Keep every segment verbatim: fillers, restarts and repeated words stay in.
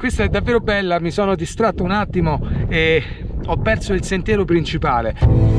questa è davvero bella, mi sono distratto un attimo e ho perso il sentiero principale.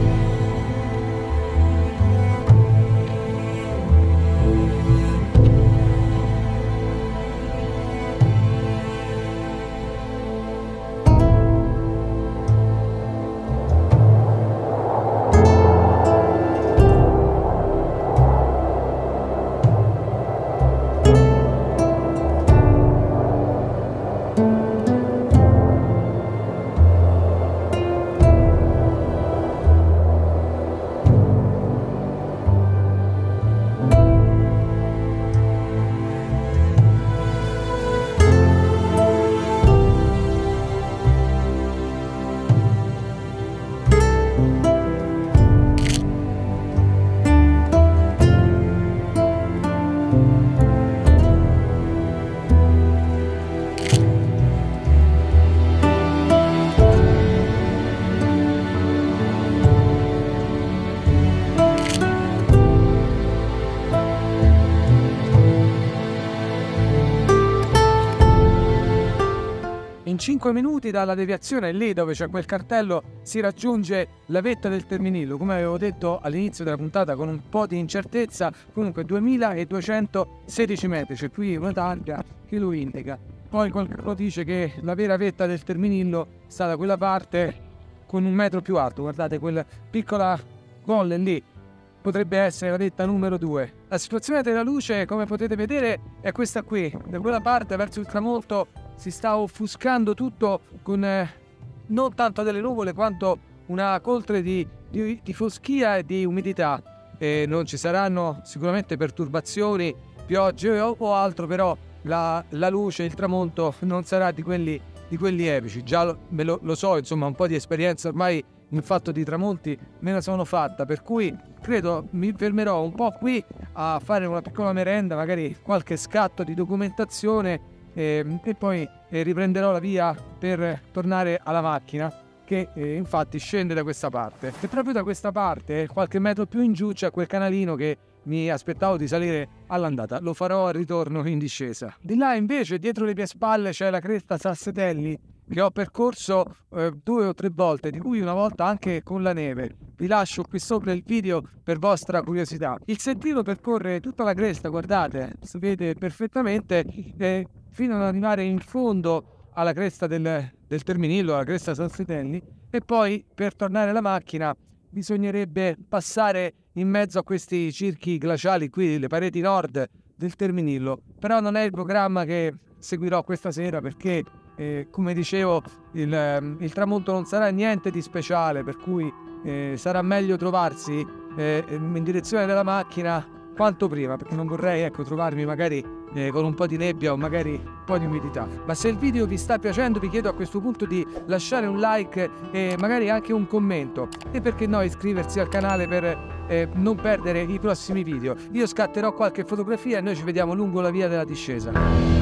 In cinque minuti dalla deviazione, lì dove c'è quel cartello, si raggiunge la vetta del Terminillo, come avevo detto all'inizio della puntata con un po' di incertezza. Comunque duemiladuecentosedici metri, c'è qui una targa che lo indica. Poi qualcuno dice che la vera vetta del Terminillo sta da quella parte con un metro più alto, guardate quella piccola colle lì, potrebbe essere la vetta numero due. La situazione della luce, come potete vedere, è questa qui, da quella parte verso il tramonto si sta offuscando tutto con eh, non tanto delle nuvole quanto una coltre di, di, di foschia e di umidità. E non ci saranno sicuramente perturbazioni, piogge o, o altro, però la, la luce, il tramonto non sarà di quelli, di quelli epici. Già lo, me lo, lo so, insomma, un po' di esperienza ormai in fatto di tramonti me la sono fatta, per cui credo mi fermerò un po' qui a fare una piccola merenda, magari qualche scatto di documentazione e, e poi eh, riprenderò la via per tornare alla macchina che eh, infatti scende da questa parte. E proprio da questa parte, qualche metro più in giù, c'è quel canalino che mi aspettavo di salire all'andata, lo farò al ritorno in discesa. Di là invece, dietro le mie spalle, c'è la cresta Sassetelli che ho percorso eh, due o tre volte, di cui una volta anche con la neve. Vi lascio qui sopra il video per vostra curiosità. Il sentiero percorre tutta la cresta, guardate, si vede perfettamente, eh, fino ad arrivare in fondo alla cresta del, del Terminillo, alla cresta Sassetelli, e poi per tornare alla macchina bisognerebbe passare in mezzo a questi circhi glaciali qui, le pareti nord del Terminillo. Però non è il programma che seguirò questa sera, perché eh, come dicevo il, il tramonto non sarà niente di speciale, per cui eh, sarà meglio trovarsi eh, in direzione della macchina quanto prima, perché non vorrei, ecco, trovarmi magari eh, con un po' di nebbia o magari un po' di umidità. Ma se il video vi sta piacendo, vi chiedo a questo punto di lasciare un like e magari anche un commento, e perché no iscriversi al canale per eh, non perdere i prossimi video. Io scatterò qualche fotografia e noi ci vediamo lungo la via della discesa.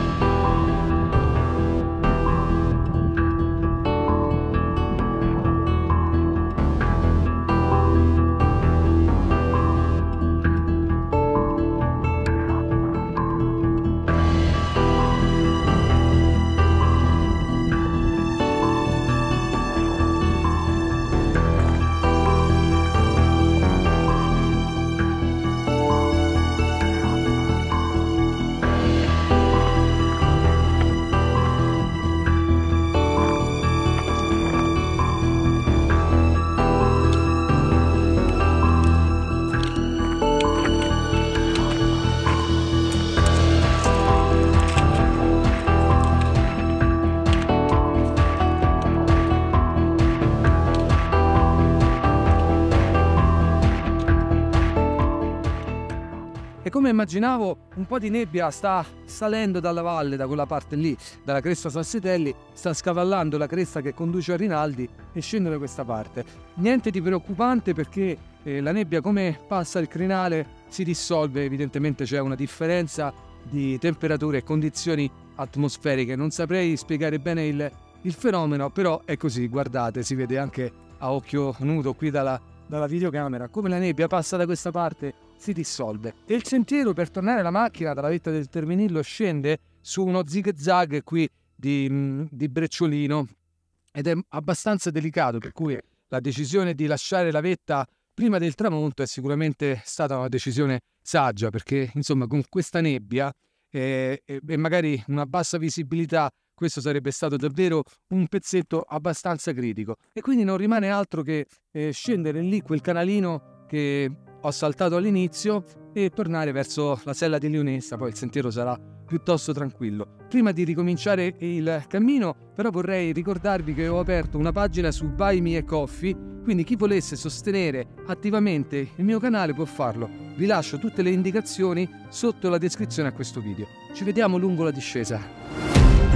E come immaginavo, un po' di nebbia sta salendo dalla valle, da quella parte lì, dalla cresta Sassetelli, sta scavallando la cresta che conduce a Rinaldi e scende da questa parte. Niente di preoccupante, perché eh, la nebbia, come passa il crinale, si dissolve. Evidentemente c'è una differenza di temperature e condizioni atmosferiche. Non saprei spiegare bene il, il fenomeno, però è così, guardate, si vede anche a occhio nudo qui dalla, dalla videocamera come la nebbia passa da questa parte, si dissolve. E il sentiero per tornare alla macchina dalla vetta del Terminillo scende su uno zig zag qui di, mh, di brecciolino ed è abbastanza delicato, per cui la decisione di lasciare la vetta prima del tramonto è sicuramente stata una decisione saggia, perché insomma con questa nebbia eh, e, e magari una bassa visibilità questo sarebbe stato davvero un pezzetto abbastanza critico, e quindi non rimane altro che eh, scendere lì quel canalino che ho saltato all'inizio e tornare verso la sella di Lionessa. Poi il sentiero sarà piuttosto tranquillo. Prima di ricominciare il cammino però vorrei ricordarvi che ho aperto una pagina su Buy Me a Coffee, quindi chi volesse sostenere attivamente il mio canale può farlo. Vi lascio tutte le indicazioni sotto la descrizione a questo video. Ci vediamo lungo la discesa.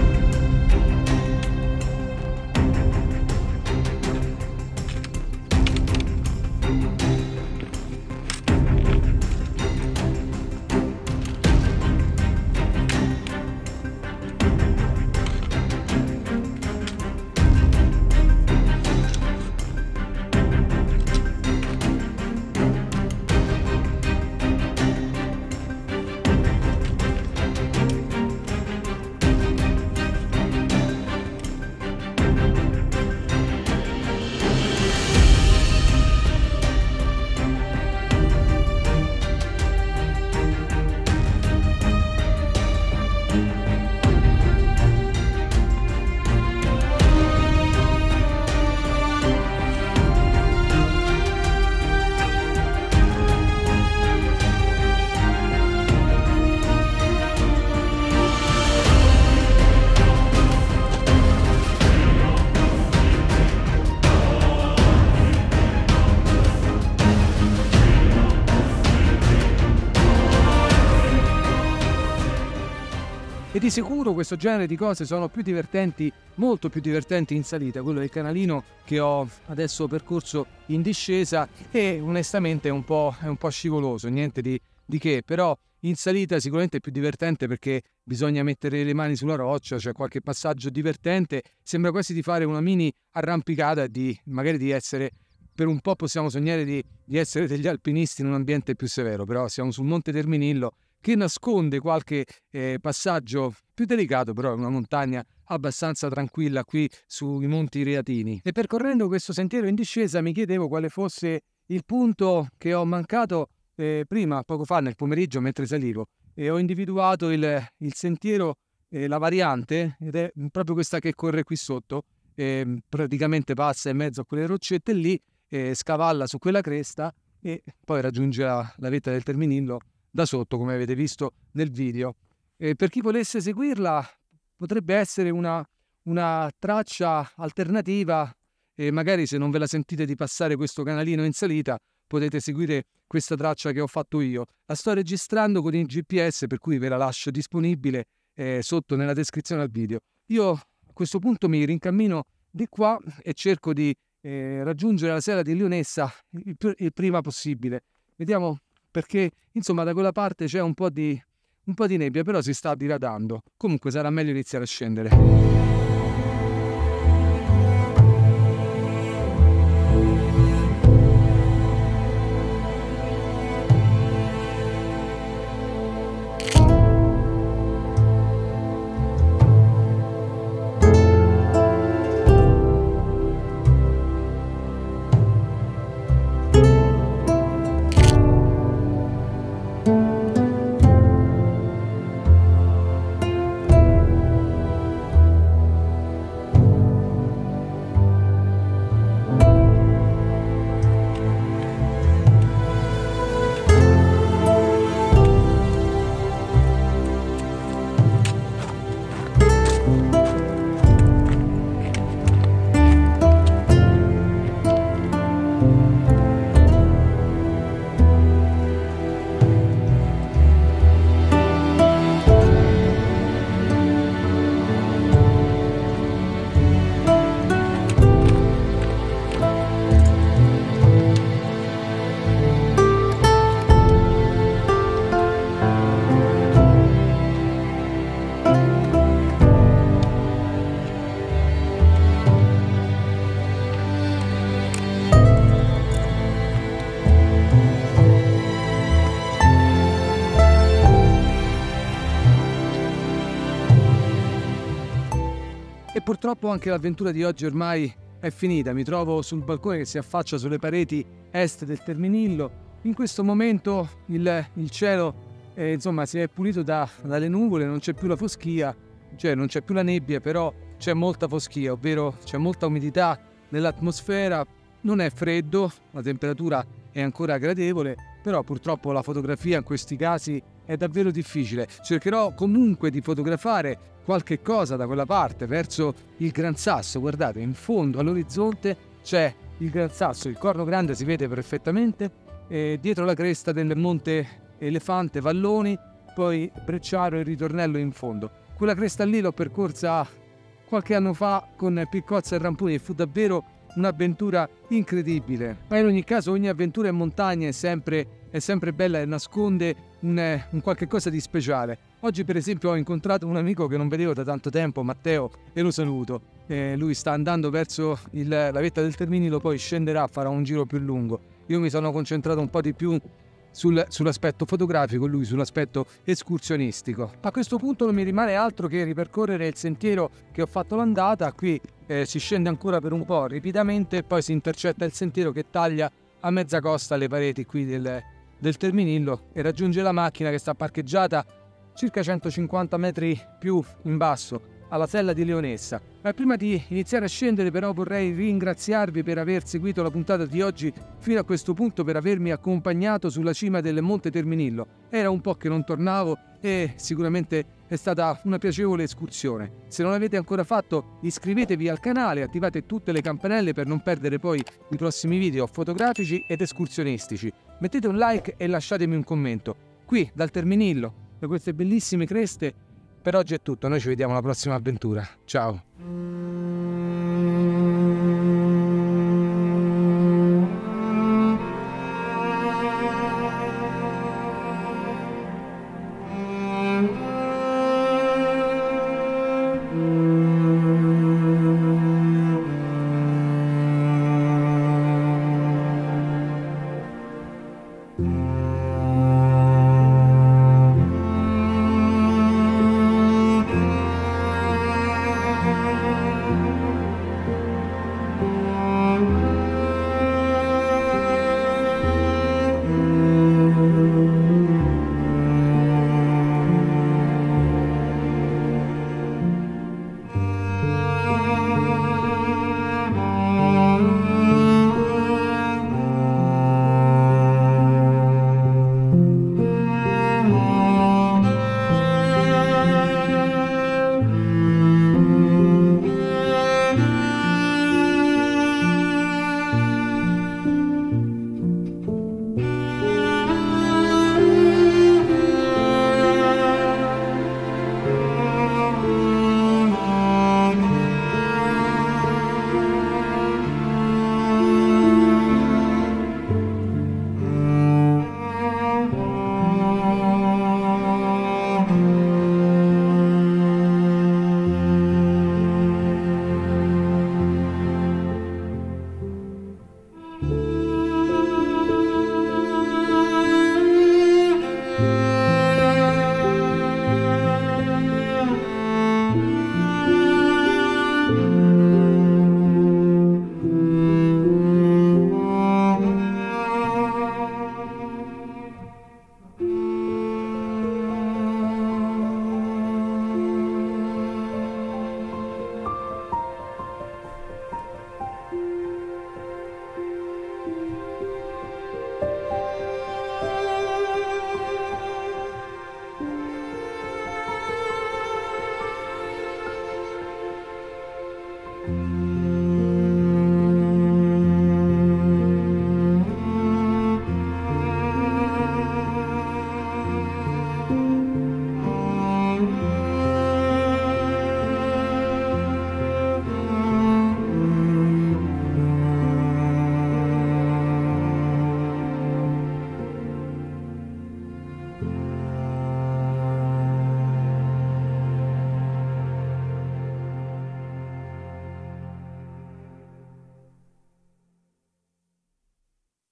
E di sicuro questo genere di cose sono più divertenti, molto più divertenti in salita. Quello del canalino che ho adesso percorso in discesa e onestamente è un po', è un po' scivoloso, niente di, di che, però in salita sicuramente è più divertente perché bisogna mettere le mani sulla roccia, c'è cioè qualche passaggio divertente, sembra quasi di fare una mini arrampicata e di magari di essere, per un po' possiamo sognare di, di essere degli alpinisti in un ambiente più severo, però siamo sul Monte Terminillo che nasconde qualche eh, passaggio più delicato, però è una montagna abbastanza tranquilla qui sui Monti Reatini. E percorrendo questo sentiero in discesa mi chiedevo quale fosse il punto che ho mancato eh, prima, poco fa nel pomeriggio mentre salivo, e ho individuato il, il sentiero, eh, la variante, ed è proprio questa che corre qui sotto, eh, praticamente passa in mezzo a quelle roccette lì, eh, scavalla su quella cresta e poi raggiunge la, la vetta del Terminillo da sotto, come avete visto nel video. E per chi volesse seguirla potrebbe essere una, una traccia alternativa, e magari se non ve la sentite di passare questo canalino in salita potete seguire questa traccia che ho fatto io. La sto registrando con il G P S, per cui ve la lascio disponibile eh, sotto nella descrizione al video. Io a questo punto mi rincammino di qua e cerco di eh, raggiungere la sella di Lionessa il, il prima possibile. Vediamo, perché insomma da quella parte c'è un po' di un po' di nebbia, però si sta diradando. Comunque sarà meglio iniziare a scendere. E purtroppo anche l'avventura di oggi ormai è finita. Mi trovo sul balcone che si affaccia sulle pareti est del Terminillo. In questo momento il, il cielo eh, insomma si è pulito da, dalle nuvole, non c'è più la foschia, cioè non c'è più la nebbia, però c'è molta foschia, ovvero c'è molta umidità nell'atmosfera. Non è freddo, la temperatura è ancora gradevole, però purtroppo la fotografia in questi casi è davvero difficile. Cercherò comunque di fotografare qualche cosa da quella parte, verso il Gran Sasso. Guardate, in fondo all'orizzonte c'è il Gran Sasso, il Corno Grande si vede perfettamente, e dietro la cresta del Monte Elefante, Valloni, poi Brecciaro e il ritornello in fondo. Quella cresta lì l'ho percorsa qualche anno fa con Piccozza e Ramponi e fu davvero un'avventura incredibile. Ma in ogni caso ogni avventura in montagna è sempre, è sempre bella e nasconde un, un qualche cosa di speciale. Oggi per esempio ho incontrato un amico che non vedevo da tanto tempo, Matteo, e lo saluto. Eh, lui sta andando verso il, la vetta del Terminillo, poi scenderà, farà un giro più lungo. Io mi sono concentrato un po' di più sul, sull'aspetto fotografico, lui sull'aspetto escursionistico. A questo punto non mi rimane altro che ripercorrere il sentiero che ho fatto l'andata. Qui eh, si scende ancora per un po' ripidamente e poi si intercetta il sentiero che taglia a mezza costa le pareti qui del, del Terminillo e raggiunge la macchina che sta parcheggiata circa centocinquanta metri più in basso alla sella di Leonessa. Ma prima di iniziare a scendere però vorrei ringraziarvi per aver seguito la puntata di oggi fino a questo punto, per avermi accompagnato sulla cima del Monte Terminillo. Era un po' che non tornavo e sicuramente è stata una piacevole escursione. Se non l'avete ancora fatto, iscrivetevi al canale, attivate tutte le campanelle per non perdere poi i prossimi video fotografici ed escursionistici. Mettete un like e lasciatemi un commento. Qui dal Terminillo, da queste bellissime creste. Per oggi è tutto, noi ci vediamo alla prossima avventura. Ciao!